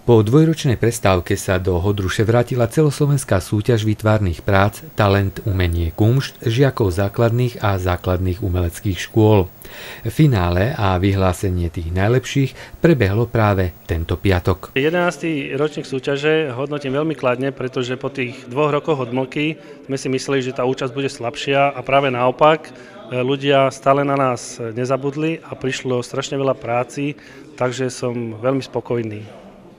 Po dvojročnej prestávke sa do Hodruše vrátila celoslovenská súťaž výtvarných prác Talent, umenie, kumšt žiakov základných a základných umeleckých škôl. Finále a vyhlásenie tých najlepších prebehlo práve tento piatok. 11. ročník súťaže hodnotím veľmi kladne, pretože po tých 2 rokoch odmlky sme si mysleli, že tá účasť bude slabšia a práve naopak ľudia stále na nás nezabudli a prišlo strašne veľa práci, takže som veľmi spokojný.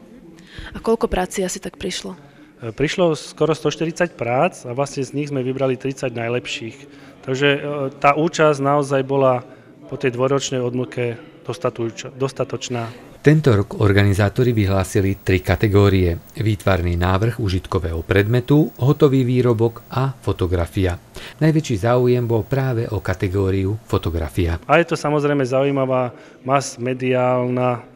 A koľko práci asi tak prišlo? Prišlo skoro 140 prác a vlastne z nich sme vybrali 30 najlepších. Takže tá účasť naozaj bola po tej dvojročnej odmlke dostatočná. Tento rok organizátori vyhlásili 3 kategórie. Výtvarný návrh užitkového predmetu, hotový výrobok a fotografia. Najväčší záujem bol práve o kategóriu fotografia. A je to samozrejme zaujímavá mass-mediálna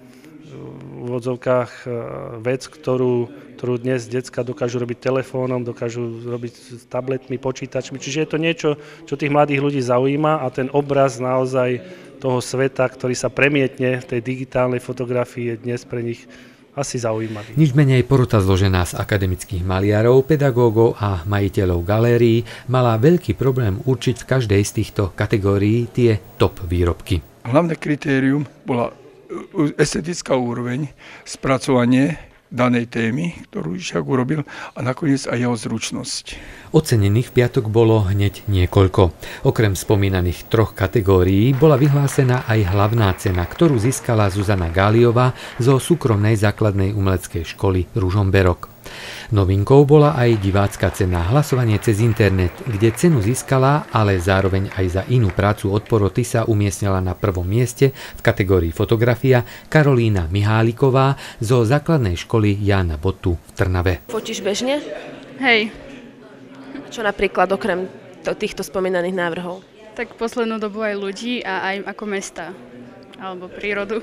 v odzovkách vec, ktorú dnes decka dokážu robiť telefónom, dokážu robiť s tabletmi, počítačmi. Čiže je to niečo, čo tých mladých ľudí zaujíma a ten obraz naozaj toho sveta, ktorý sa premietne v tej digitálnej fotografii, je dnes pre nich asi zaujímavý. Nič menej porota zložená z akademických maliarov, pedagógov a majiteľov galérií mala veľký problém určiť v každej z týchto kategórií tie top výrobky. Hlavné kritérium bola estetická úroveň, spracovanie danej témy, ktorú žiak urobil, a nakoniec aj jeho zručnosť. Ocenených v piatok bolo hneď niekoľko. Okrem spomínaných 3 kategórií bola vyhlásená aj hlavná cena, ktorú získala Zuzana Gáliová zo súkromnej základnej umeleckej školy Ružomberok. Novinkou bola aj divácka cena, hlasovanie cez internet, kde cenu získala, ale zároveň aj za inú prácu od poroty sa umiestnila na 1. mieste v kategórii fotografia Karolína Miháliková zo základnej školy Jána Bottu v Trnave. Fotíš bežne? Hej. Čo napríklad okrem týchto spomínaných návrhov? Tak poslednú dobu aj ľudí a aj ako mesta alebo prírodu.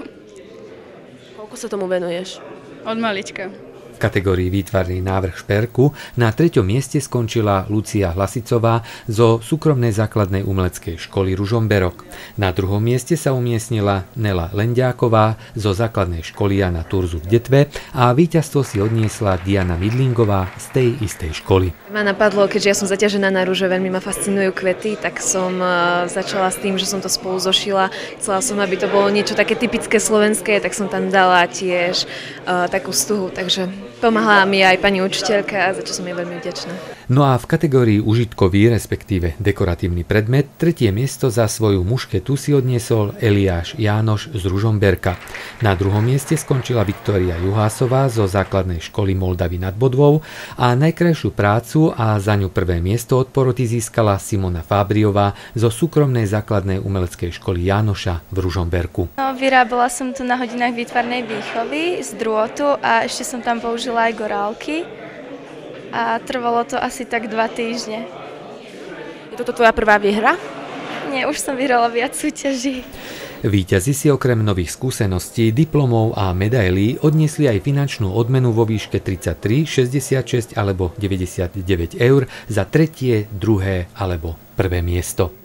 Koľko sa tomu venuješ? Od malička. V kategórii výtvarný návrh šperku na 3. mieste skončila Lucia Hlasicová zo súkromnej základnej umeleckej školy Ružomberok. Na 2. mieste sa umiestnila Nela Lenďáková zo základnej školy Jana Turzu v Detve a víťazstvo si odniesla Diana Midlingová z tej istej školy. Ma napadlo, keďže ja som zaťažená na rúže, veľmi ma fascinujú kvety, tak som začala s tým, že som to spolu zošila. Chcela som, aby to bolo niečo také typické slovenské, tak som tam dala tiež takú stuhu, takže pomáhala mi aj pani učiteľka, za čo som jej veľmi vďačná. No a v kategórii užitkový, respektíve dekoratívny predmet, 3. miesto za svoju mušketu si odniesol Eliáš Jánoš z Ružomberka. Na 2. mieste skončila Viktória Juhásová zo základnej školy Moldavy nad Bodvou a najkrajšiu prácu a za ňu 1. miesto od poroty získala Simona Fábriová zo súkromnej základnej umeleckej školy Jánoša v Ružomberku. Vyrábala som tu na hodinách výtvarnej výchovy z drôtu a ešte som tam použila aj gorálky a trvalo to asi tak 2 týždne. Je toto tvoja prvá výhra? Nie, už som vyhrala viac súťaží. Víťazi si okrem nových skúseností, diplomov a medailí odniesli aj finančnú odmenu vo výške 33, 66 alebo 99 eur za 3., 2. alebo 1. miesto.